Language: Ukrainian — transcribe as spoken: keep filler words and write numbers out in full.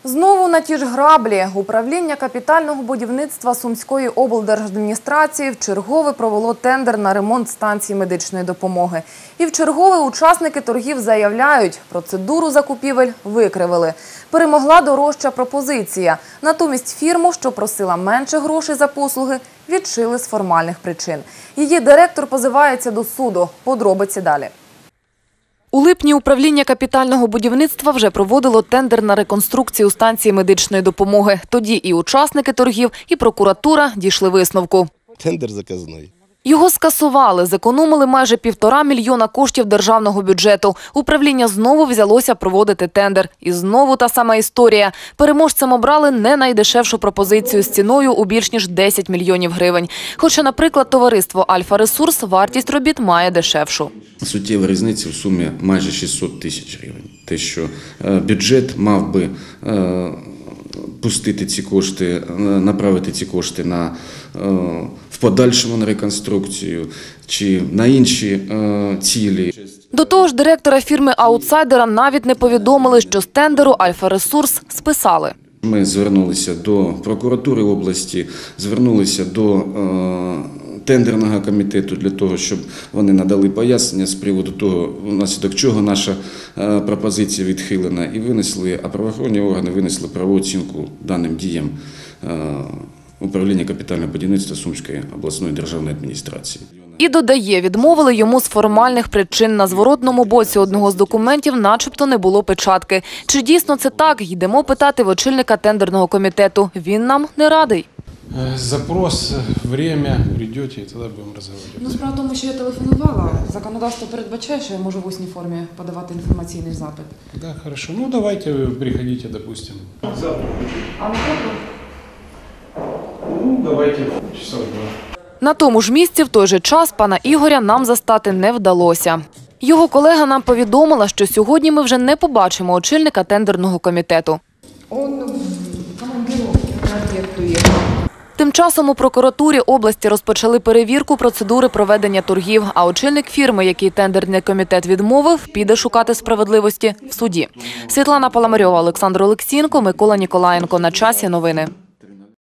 Знову на ті ж граблі. Управління капітального будівництва Сумської облдержадміністрації вчергове провело тендер на ремонт станції медичної допомоги. І вчергове учасники торгів заявляють, процедуру закупівель викривили. Перемогла дорожча пропозиція. Натомість фірму, що просила менше грошей за послуги, відшили з формальних причин. Її директор позивається до суду. Подробиці далі. У липні управління капітального будівництва вже проводило тендер на реконструкцію станції медичної допомоги. Тоді і учасники торгів, і прокуратура дійшли висновку. Тендер заказний. Його скасували, зекономили майже півтора мільйона коштів державного бюджету. Управління знову взялося проводити тендер. І знову та сама історія. Переможцем обрали не найдешевшу пропозицію з ціною у більш ніж десять мільйонів гривень. Хоча, наприклад, товариство «Альфа-Ресурс» вартість робіт має дешевшу. Суттєва різниця в сумі майже шістсот тисяч гривень. Те, що бюджет мав би пустити ці кошти, направити ці кошти на, в подальшому на реконструкцію чи на інші цілі. До того ж, директора фірми «Аутсайдера» навіть не повідомили, що з тендеру «Альфа-Ресурс» списали. Ми звернулися до прокуратури області, звернулися до тендерного комітету для того, щоб вони надали пояснення з приводу того, внаслідок чого наша пропозиція відхилена, і винесли, а правоохоронні органи винесли правову оцінку даним діям управління капітального будівництва Сумської обласної державної адміністрації. І додає, відмовили йому з формальних причин. На зворотному боці одного з документів начебто не було печатки. Чи дійсно це так? Йдемо питати в очільника тендерного комітету. Він нам не радий. Запрос, время, прийдете, і тоді будемо розмовляти. Ну, справа в тому, що я телефонувала. Законодавство передбачає, що я можу в усній формі подавати інформаційний запит. Да, хорошо. Ну, давайте приходите, допустим. Завтра. А на завтра? Ну, давайте часов два. На тому ж місці в той же час пана Ігоря нам застати не вдалося. Його колега нам повідомила, що сьогодні ми вже не побачимо очільника тендерного комітету. Он в командировці на об'єкт уїхав. Тим часом у прокуратурі області розпочали перевірку процедури проведення торгів, а очільник фірми, який тендерний комітет відмовив, піде шукати справедливості в суді. Світлана Паламарьова, Олександр Олексієнко, Микола Ніколаєнко. На часі новини.